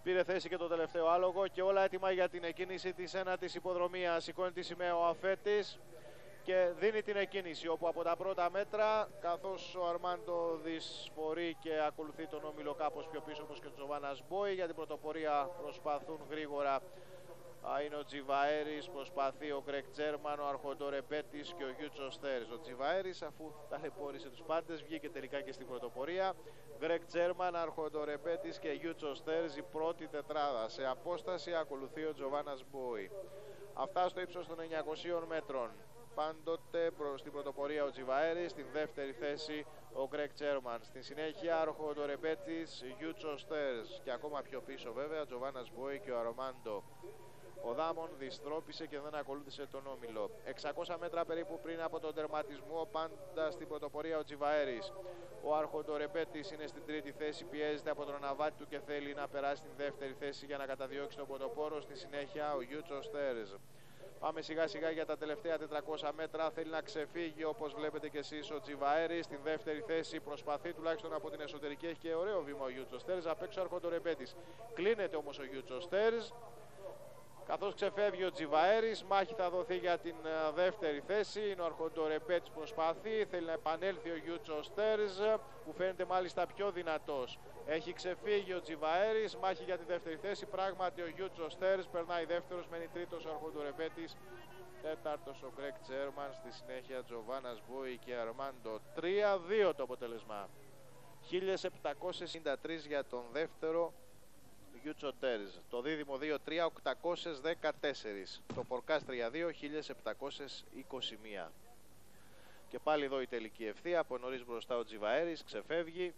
Πήρε θέση και το τελευταίο άλογο και όλα έτοιμα για την εκκίνηση της ένατης υποδρομίας. Σηκώνει τη σημαία ο αφέτης και δίνει την εκκίνηση, όπου από τα πρώτα μέτρα, καθώς ο Αρμάντο δυσφορεί και ακολουθεί τον όμιλο κάπως πιο πίσω, όπως και ο Τζοβάνας Μπόι, για την πρωτοπορία προσπαθούν γρήγορα. Είναι ο Τζιβαέρης, προσπαθεί ο Γκρέγκ Τζέρμαν, ο Αρχοντορεμπέτης και ο Γιούτσο Στέρς. Ο Τζιβαέρης, αφού ταλαιπώρησε τους πάντες, βγήκε τελικά και στην πρωτοπορία. Γκρέγκ Τζέρμαν, Αρχοντορεμπέτης και Γιούτσο Στέρς, η πρώτη τετράδα. Σε απόσταση ακολουθεί ο Τζοβάνας Μπόι. Αυτά στο ύψος των 900 μέτρων. Πάντοτε στην πρωτοπορία ο Τζιβαέρης, στην δεύτερη θέση ο Γκρέγκ Τζέρμαν. Στη συνέχεια Αρχοντορεμπέτης, Γιούτσο Στέρς και ακόμα πιο πίσω βέβαια ο Τζοβάνας Μπόι και ο Αρμάντο. Ο Δάμον δυστρόπησε και δεν ακολούθησε τον όμιλο. 600 μέτρα περίπου πριν από τον τερματισμό, πάντα στην πρωτοπορία ο Τζιβαέρης. Ο Αρχοντορεμπέτης είναι στην τρίτη θέση, πιέζεται από τον αναβάτη του και θέλει να περάσει στην δεύτερη θέση για να καταδιώξει τον πρωτοπόρο. Στη συνέχεια ο Γιούτσο Στέρς. Πάμε σιγά σιγά για τα τελευταία 400 μέτρα. Θέλει να ξεφύγει, όπως βλέπετε και εσείς, ο Τζιβαέρης. Στην δεύτερη θέση προσπαθεί τουλάχιστον από την εσωτερική. Έχει και ωραίο βήμα ο Γιούτσο Στέρς. Απ' έξω ο Αρχοντορεμπέτης. Κλείνεται όμως ο Γιούτσο Στέρς. Καθώς ξεφεύγει ο Τζιβαέρης, μάχη θα δοθεί για την δεύτερη θέση. Είναι ο Αρχοντορεμπέτης που προσπαθεί, θέλει να επανέλθει ο Γιούτσο Στέρς, που φαίνεται μάλιστα πιο δυνατός. Έχει ξεφύγει ο Τζιβαέρης, μάχη για τη δεύτερη θέση. Πράγματι ο Γιούτσο Στέρς περνάει δεύτερος, μένει τρίτος ο Αρχοντορεμπέτης, τέταρτος ο Γκρέγκ Τζέρμαν, στη συνέχεια Τζοβάνας Μπόι και Αρμάντο. 3-2 το αποτέλεσμα. 1793 για τον δεύτερο Γιούτσο Στέρς. Το δίδυμο 2-3, 814. Το φορκάς 3-2, 1721. Και πάλι εδώ η τελική ευθεία. Από νωρίς μπροστά ο Τζιβαέρης, ξεφεύγει.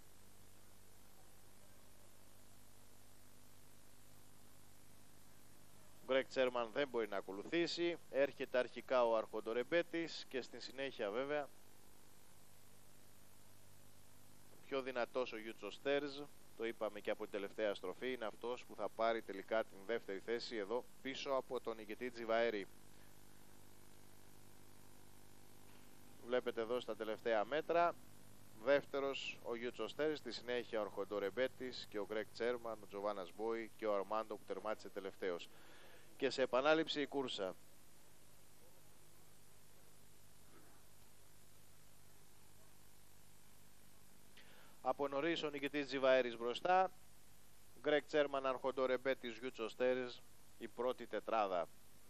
Ο Γκρέγκ Τζέρμαν δεν μπορεί να ακολουθήσει. Έρχεται αρχικά ο Αρχοντορεμπέτης και στη συνέχεια βέβαια πιο δυνατός ο Γιούτσο Στέρς. Το είπαμε και από την τελευταία στροφή, είναι αυτός που θα πάρει τελικά την δεύτερη θέση εδώ πίσω από τον νικητή Τζιβαέρη. Βλέπετε εδώ στα τελευταία μέτρα, δεύτερος ο Γιούτσο Στέρς, στη συνέχεια ο Αρχοντορεμπέτης και ο Γκρέγκ Τζέρμαν, ο Τζοβάνας Μπόι και ο Αρμάντο που τερμάτισε τελευταίος. Και σε επανάληψη η κούρσα. Από νωρίς ο νικητής Τζιβαέρης μπροστά, Γκρέγκ Τζέρμαν, Αρχοντορεμπέτης, Γιούτσο Στέρς, η πρώτη τετράδα.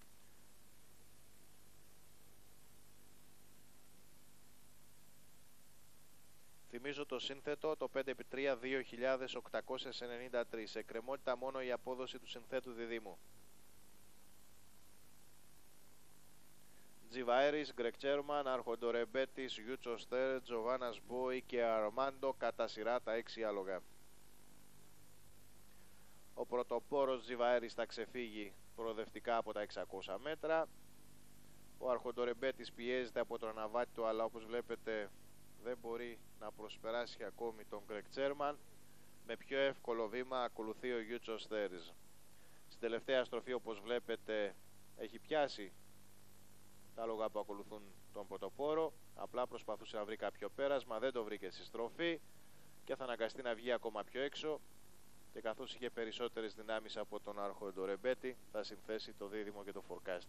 Θυμίζω το σύνθετο, το 5x3 2.893, σε κρεμότητα μόνο η απόδοση του συνθέτου διδήμου. Τζιβαέρης, Γκρέγκ Τζέρμαν, Αρχοντορεμπέτης, Γιούτσο Στέρς, Τζοβάνας Μπόι και Αρμάντο κατά σειρά τα 6 άλογα. Ο πρωτοπόρος Τζιβαέρης θα ξεφύγει προοδευτικά από τα 600 μέτρα. Ο Αρχοντορεμπέτης πιέζεται από τον αναβάτη του, αλλά όπως βλέπετε δεν μπορεί να προσπεράσει ακόμη τον Γκρέγκ Τζέρμαν. Με πιο εύκολο βήμα ακολουθεί ο Γιούτσο Στέρς. Στην τελευταία στροφή, όπως βλέπετε, έχει πιάσει τα άλογα που ακολουθούν τον πρωτοπόρο. Απλά προσπαθούσε να βρει κάποιο πέρασμα, δεν το βρήκε στη στροφή και θα αναγκαστεί να βγει ακόμα πιο έξω, και καθώς είχε περισσότερες δυνάμεις από τον Αρχοντορεμπέτη θα συνθέσει το δίδυμο και το φορκάστ.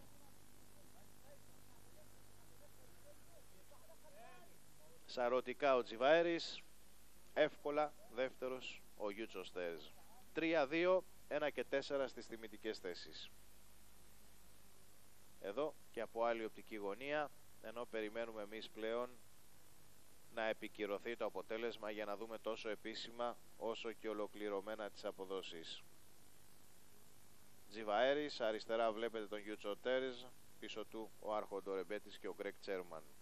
Σαρωτικά ο Τζιβαέρης, εύκολα δεύτερος ο Γιούτσο Στέρς. 3-2, 1 και 4 στις τιμητικές θέσεις. Εδώ και από άλλη οπτική γωνία, ενώ περιμένουμε εμείς πλέον να επικυρωθεί το αποτέλεσμα για να δούμε τόσο επίσημα όσο και ολοκληρωμένα τις αποδόσεις. Τζιβαέρης, αριστερά βλέπετε τον Γιούτσο Στέρς, πίσω του ο Αρχοντορεμπέτης και ο Γκρέγκ Τζέρμαν.